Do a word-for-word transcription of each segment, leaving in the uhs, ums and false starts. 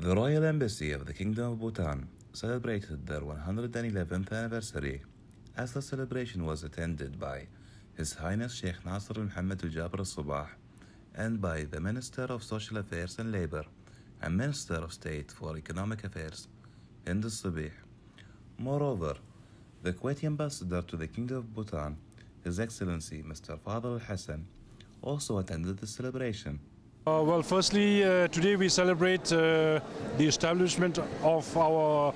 The Royal Embassy of the Kingdom of Bhutan celebrated their one hundred eleventh anniversary, as the celebration was attended by His Highness Sheikh Nasser Mohammad Al Sabah and by the Minister of Social Affairs and Labour and Minister of State for Economic Affairs, Hind Al-Sabeeh. Moreover, the Kuwaiti Ambassador to the Kingdom of Bhutan, His Excellency Mister Fadel Al Hasan, also attended the celebration. Uh, well, firstly, uh, today we celebrate uh, the establishment of our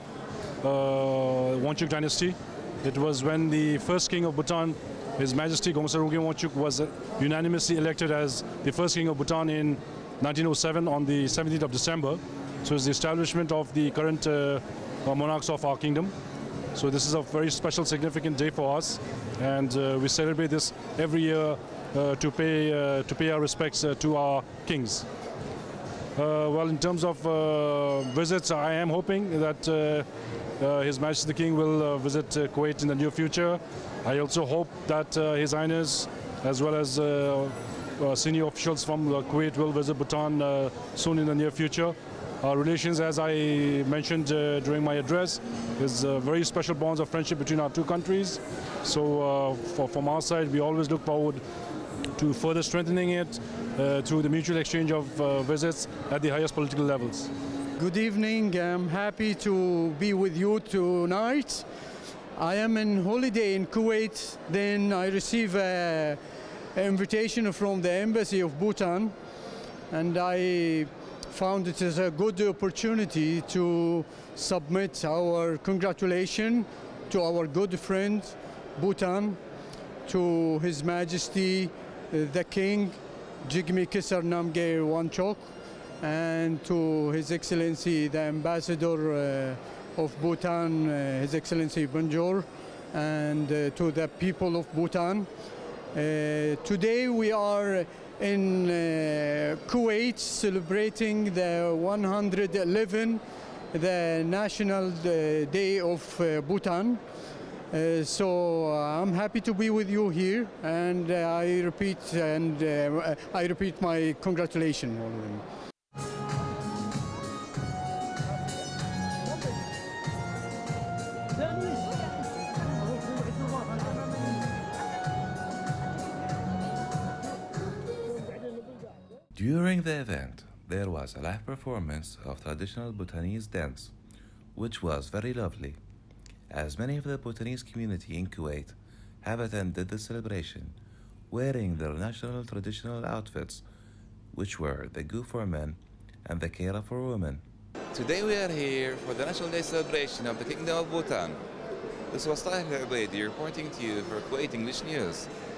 uh, Wangchuk dynasty. It was when the first king of Bhutan, His Majesty Gomsar Wangchuk, was uh, unanimously elected as the first king of Bhutan in nineteen oh seven on the seventeenth of December. So it's the establishment of the current uh, monarchs of our kingdom. So this is a very special, significant day for us, and uh, we celebrate this every year uh, to pay uh, to pay our respects uh, to our kings. Uh, well, in terms of uh, visits, I am hoping that uh, uh, His Majesty the King will uh, visit uh, Kuwait in the near future. I also hope that uh, His Highness, as well as uh, uh, senior officials from uh, Kuwait, will visit Bhutan uh, soon in the near future. Our relations, as I mentioned uh, during my address, is uh, very special bonds of friendship between our two countries. So uh, for, from our side, we always look forward to further strengthening it uh, through the mutual exchange of uh, visits at the highest political levels. Good evening. I'm happy to be with you tonight. I am in holiday in Kuwait. Then I receive a, an invitation from the Embassy of Bhutan, and I found it as a good opportunity to submit our congratulations to our good friend Bhutan, to His Majesty uh, the King Jigme Kisar Namge Wangchuk, and to His Excellency the Ambassador uh, of Bhutan, uh, His Excellency Bonjour, and uh, to the people of Bhutan. Uh, today we are in uh, Kuwait celebrating the one hundred eleventh, the National uh, Day of uh, Bhutan. Uh, so uh, I'm happy to be with you here, and uh, I repeat and uh, I repeat my congratulations. During the event, there was a live performance of traditional Bhutanese dance, which was very lovely, as many of the Bhutanese community in Kuwait have attended the celebration wearing their national traditional outfits, which were the gu for men and the kera for women. Today we are here for the National Day celebration of the Kingdom of Bhutan. This was Saleh AlObaidi reporting to you for Kuwait English News.